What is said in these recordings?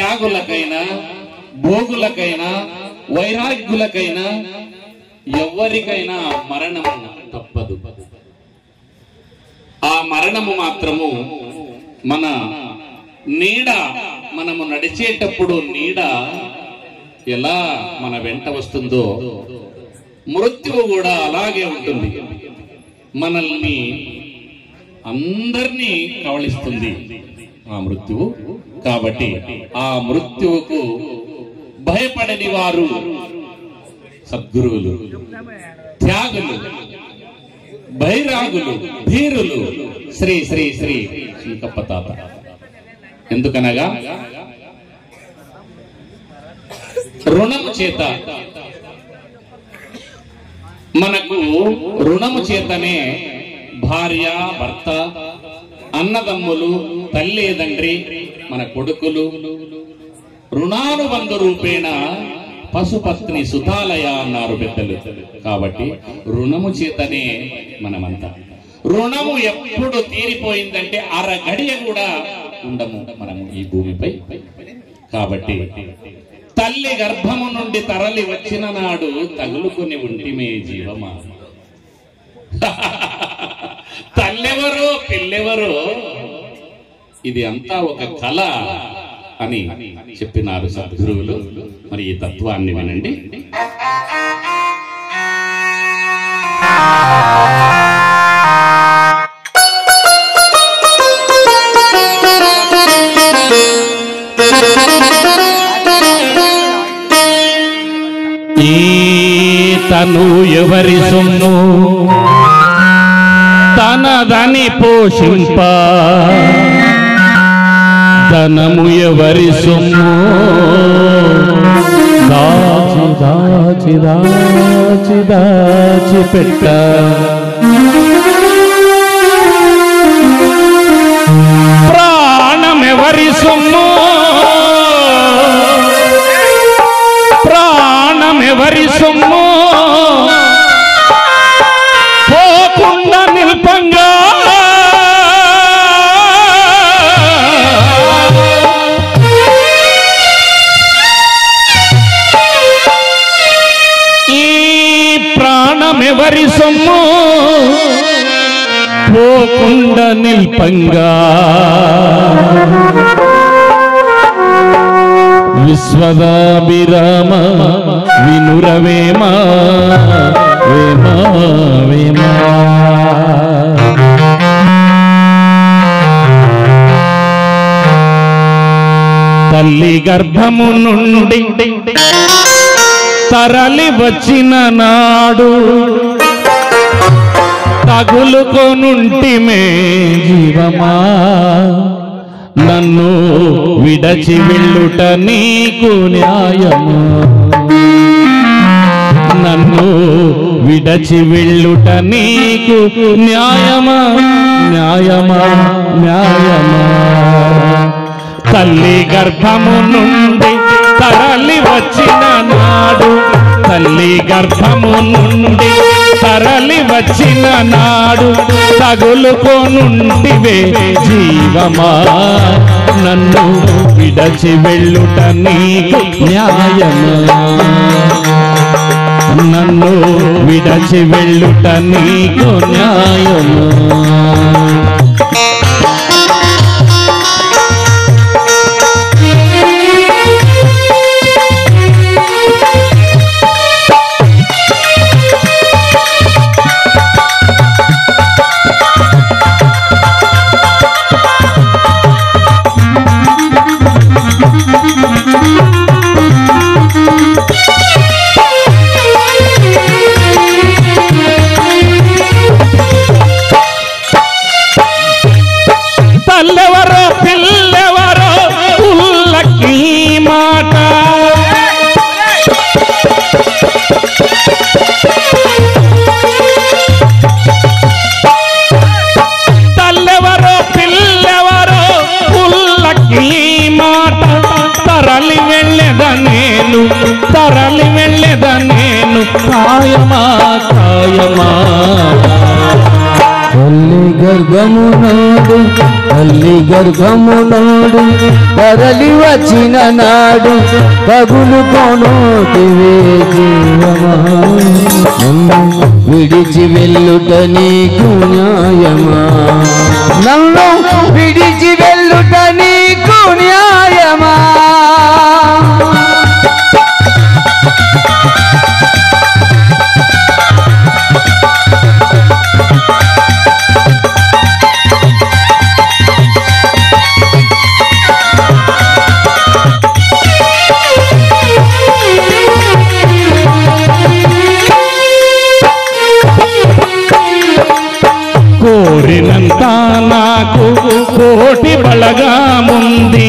త్యాగులకైనా భోగులకైనా వైరాగ్యులకైనా ఎవరికైనా మరణము తప్పదు. ఆ మరణము మాత్రము మన నీడ, మనము నడిచేటప్పుడు నీడ ఎలా మన వెంట వస్తుందో మృత్యువు కూడా అలాగే ఉంటుంది. మనల్ని అందరినీ కవళిస్తుంది ఆ మృత్యువు. కాబట్టి ఆ మృత్యువుకు భయపడని వారు సద్గురువులు, త్యాగులు, బైరాగులు, ధీరులు, శ్రీ శ్రీ శ్రీ శ్రీకప్ప తాత. ఎందుకనగా రుణము చేత, మనకు రుణము చేతనే భార్య, భర్త, అన్నదమ్ములు, తల్లి, తండ్రి, మన కొడుకులు, రుణానుబంధ రూపేణ పశుపత్ని సుతాలయ అన్నారు పెద్దలు. కాబట్టి రుణము చేతనే మనమంతా. రుణము ఎప్పుడు తీరిపోయిందంటే అరగడియ కూడా ఉండము మనము ఈ భూమిపై. కాబట్టి తల్లి గర్భము నుండి తరలి వచ్చిన నాడు తగులుకొని ఉంటిమే జీవమా. తల్లెవరో పిల్లెవరో ఇది అంతా ఒక కళ అని చెప్పినారు సద్గురువులు. మరి ఈ తత్వాన్ని వినండి. ఈ తను ఎవరి సొమ్ము తనదని పోషింప, ధనము ఎవరి సొమ్ము దాచి దాచి దాచి దాచి పెట్ట, ప్రాణమెవరి సొమ్ము ప్రాణమెవరి సొమ్ము పోకుండా నిల్పంగా, ఎవరి సొమ్ము పోకుండా నిల్పంగా, విశ్వదాభిరామ వినురవేమ వేమ వేమ. తల్లి గర్భము నుండి తరలి వచ్చిన నాడు తగులుకొనుంటిమే జీవమా, నన్ను విడచి వెళ్ళుట నీకు న్యాయమా, నన్ను విడచి వెళ్ళుట నీకు న్యాయమా న్యాయమా న్యాయమా. తల్లి గర్భము నుండి తరలి వచ్చిన నాడు, తల్లి గర్భము నుండి తరలి వచ్చిన నాడు తగులుకొనుంటివే జీవమా, నన్ను విడచి వెళ్ళుట నీకు న్యాయమా, నన్ను విడచి వెళ్ళుట నీకు న్యాయమా. తల్లెవరో పిల్లెవరో ఉల్లకి మాట, తల్లెవరో పిల్లెవరో ఉల్లకి మాట, తరలి వెళ్ళెద నేను తరలి వెళ్ళెద నేను కాయమా కాయమా. తల్లి గర్భమున నాడు తల్లి గర్భము నాడు తరలి వచ్చిన నాడు పగులు కొనోటివే జీవమా నన్ను విడిచి వెళ్ళుట నీకు న్యాయమా నన్ను విడిచి వెళ్ళుట నీకు న్యాయమా కోరినంత నాకు కోటి బలగముంది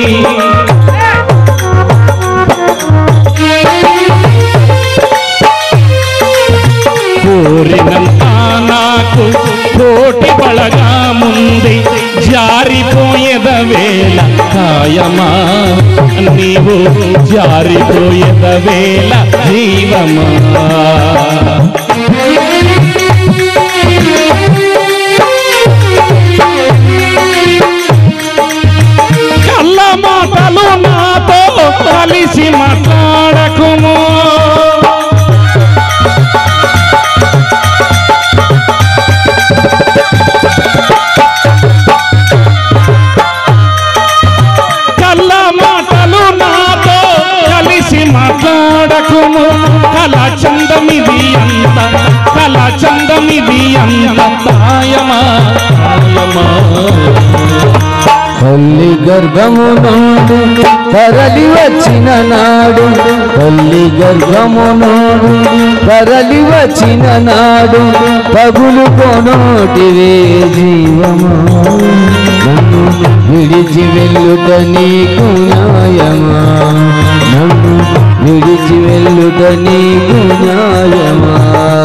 కోరినంత నాకు కోటి బలగముంది జారిపోయేద వేళ కాయమా నీవు జారిపోయేద వేళ జీవమా కళ్ళ మాటలు నాతో కలిసి మాట్లాడకుము కళ్ళ మాటలు నాతో కలిసి మాట్లాడకుము కళ చందమిది అంత కళ చందమిది అంత తాయమా తాయమా తల్లి గర్భము నాడు తరలి వచ్చిన నాడు తల్లి గర్భము నాడు తరలి వచ్చిన నాడు పగులు కొనోటివే జీవమా నన్ను విడిచి వెళ్ళుట నీకు న్యాయమా నన్ను విడిచి వెళ్ళుట నీకు న్యాయమా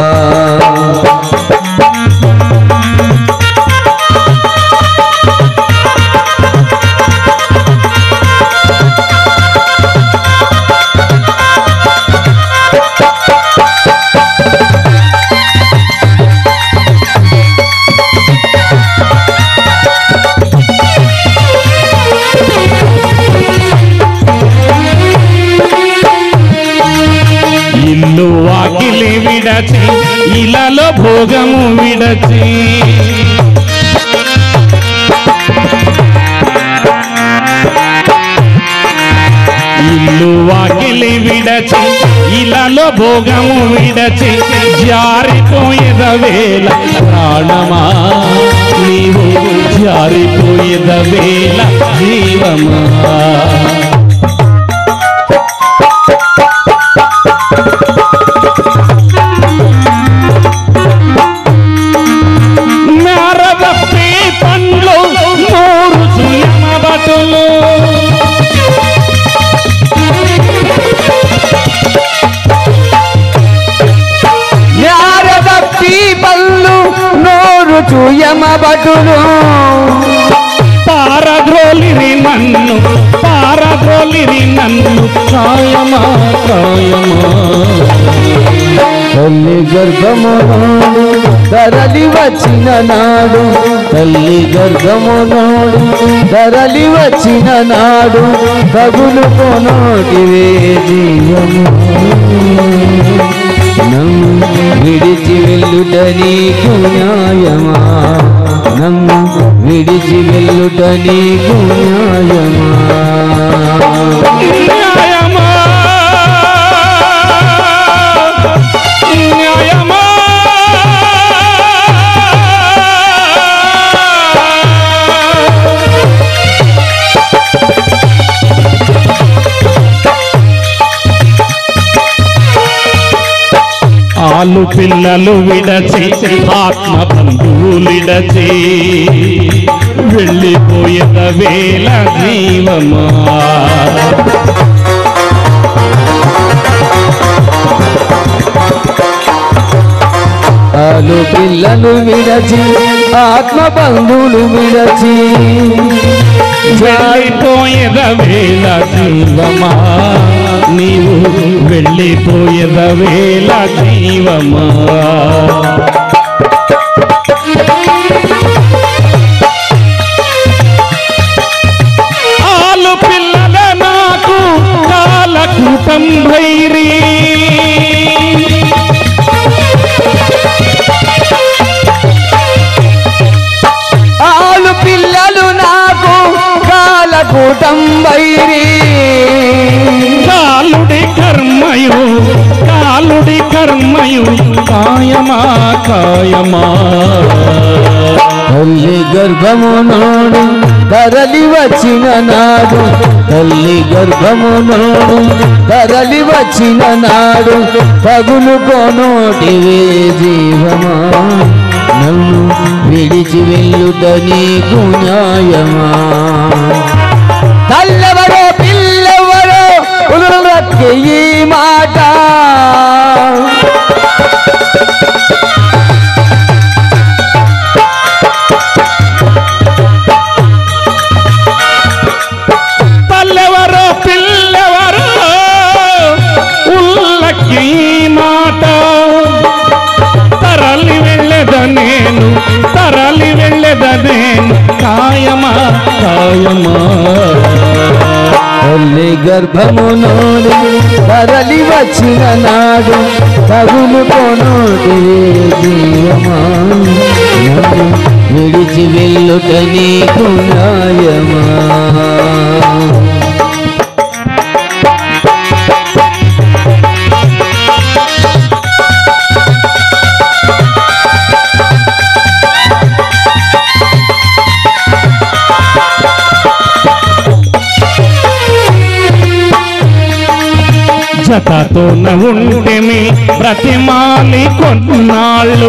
ఇల్లు వాకిలి విడచి ఇలలో భోగము విడచి ఇల్లు వాకిలి విడచి ఇలలో భోగము విడచి జారిపోయేద వేళ ప్రాణమా నీవు జారిపోయేద వేళ జీవమా మేరదప్పి పండ్లు నూరు సుయమ బటులు మేరదప్పి పళ్ళు నూరు సుయమ బటులు పారద్రోలిరి నన్ను కాయమా కాయమా తల్లి గర్భము నాడు తరలి వచ్చిన నాడు తల్లి గర్భము నాడు తరలి వచ్చిన నాడు పగులు కొనోటివే జీవము నన్ను విడిచి వెళ్ళుట నీకు న్యాయమా నన్ను విడిచి వెళ్ళుట నీకు న్యాయమా న్యాయమా న్యాయమా ఆలు పిల్లలు విడచి ఆత్మ బంధువులిడచి వెళ్ళిపోయేద వేళ జీవమా ఆలు పిల్లలు విడచి ఆత్మ బంధువులు విడచి వెళ్ళిపోయేద వేళ జీవమా నీవు వెళ్ళిపోయేద వేళ జీవమా కూటం భైరీ ఆలు పిల్లలు నాకు కాలకూటం వైరి కాలుడి కర్మయు కాయమా కాయమా తల్లి గర్భము నోడు తరలి వచ్చిన నాడు తల్లి గర్భము నోడు తరలి వచ్చిన నాడు పగులు కొనోటివే జీవమా నన్ను విడిచి వెళ్ళుట నీకు న్యాయమా తల్లెవరో పిల్లెవరో ఉలరక్కి ఈ మాట తల్లెవరో పిల్లెవరో ఉల్లకి మాట తరలి వెళ్ళెద నేను కాయమా కాయమా తల్లి గర్భము నోడు తరలి వచ్చిన నాడు తగులు కొనోటి జీవమా నన్ను విడిచి వెళ్ళుట నీకు న్యాయమా జతతో ఉంటేమి ప్రతిమాలి కొన్నాళ్ళు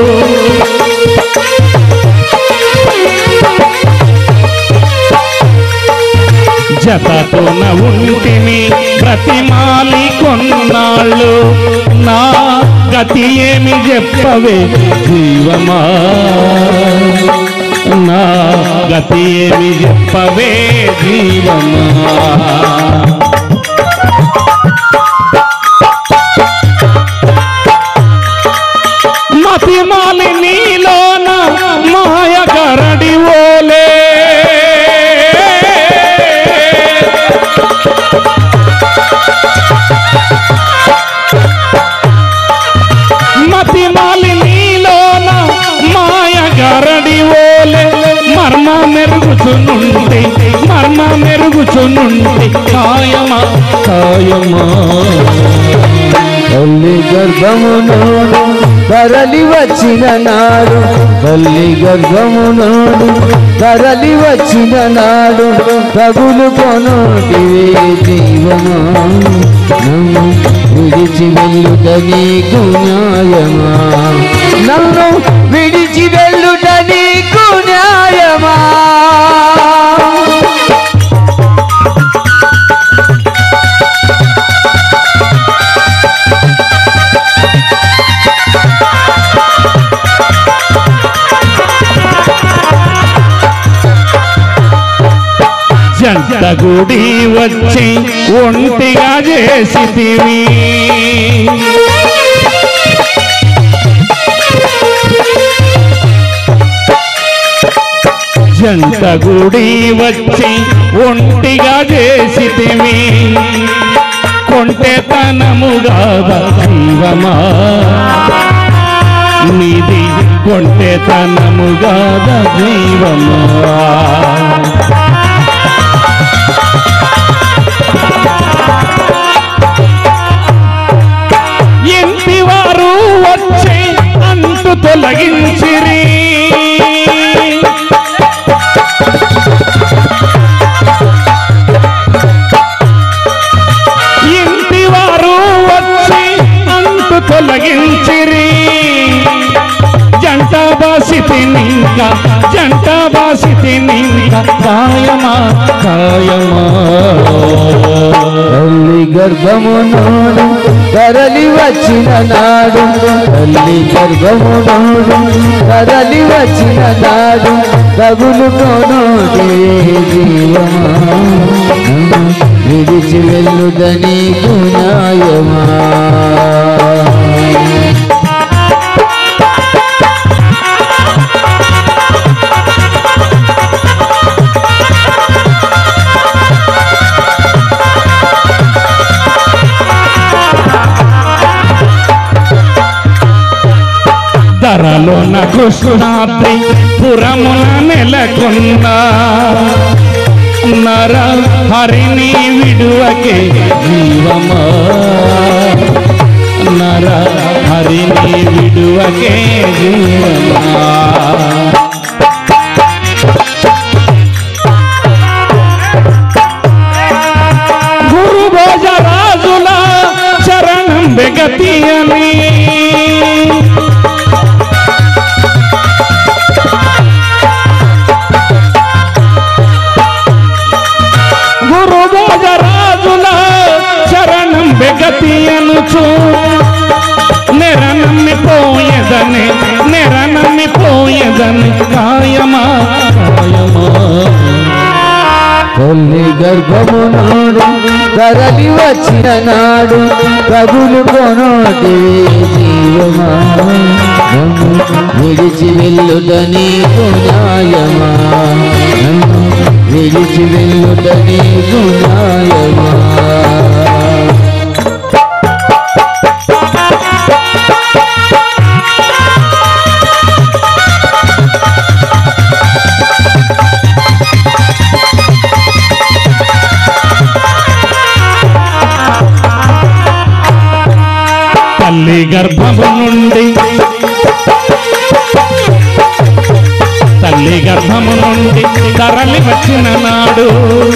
జతతో ఉంటేమి ప్రతిమాలి కొన్నాళ్ళు నా గతి ఏమి చెప్పవే జీవమా నా గతి ఏమి చెప్పవే జీవమా మతిమాలి నీలోన మాయ గరడి ఓలే మతిమాలి నీలోన మాయ గరడి ఓలే మర్మ మెరుగుచునుండి కాయమా కాయమా తల్లి గర్భము నోడు తరలి వచ్చిన నాడు తల్లి గర్భము నోడు తరలి వచ్చిన నాడు తగులు కొనోటివే జీవమా నన్ను విడిచి వెళ్ళుట నీకు న్యాయమా నన్ను విడిచి వెళ్ళుట నీకు న్యాయమా జంట గుడి వచ్చి ఒంటిగా చేసితివి జంట గుడి వచ్చి ఒంటిగా చేసితివి కొంటెతనముగాదా జీవమా నీది కొంటెతనముగాదా జీవమా ఇంటివారు వచ్చి అంటు తొలగించిరి ఇంటివారు వచ్చి అంటు తొలగించిరి జంట బాసితి నింక కాయమా కాయమా తల్లి గర్భము నోడు తరలి వచ్చిన నాడు తల్లి గర్భము నోడు తరలి వచ్చిన నాడు తగులు కొనోటి జీవమా విడిచి వెళ్ళుట నీకు న్యాయమా కృష్ణాద్రి పురమున నెలకొన్న నర హరిని విడువకే జీవమా నర హరిని విడువకే జీవమా గురు భోజరాజుల చరణం బెగతి అని గతి అనుచు నెరనమ్మి పోయేదని కాయమా కాయమా తల్లి గర్భము నాడు తరలి వచ్చిన నాడు కబులు కొనోటి జీవమా విడిచి వెళ్ళుట నీకు న్యాయమా విడిచి వెళ్ళుట నీకు న్యాయమా తల్లి గర్భము నుండి తరలి వచ్చిన నాడు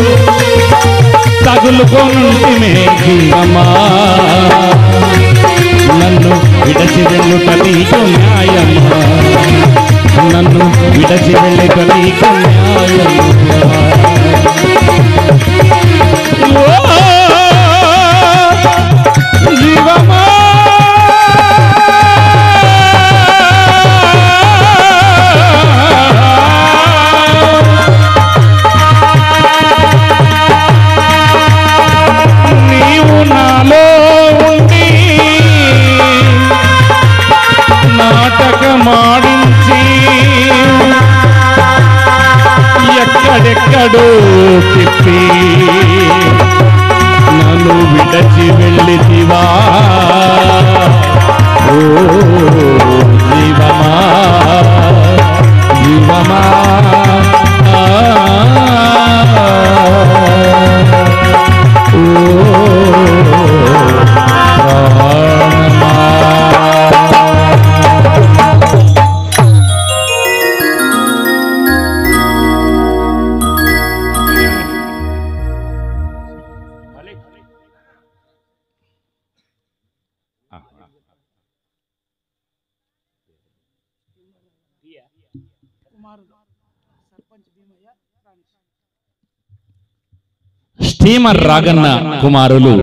తగులుకోనుంటిమే జీవమా నన్ను విడచి వెళ్ళుట నీకు న్యాయమా నన్ను విడచి వెళ్ళుట నీకు న్యాయమా జీవమా నీవు నాలో ఉండి నాటకమాడించి ఎక్కడెక్కడో తిప్పి నన్ను విడచి వెళ్ళితివా ఓ జీవమా జీవమా స్టీమర్ రాగన్న కుమారులు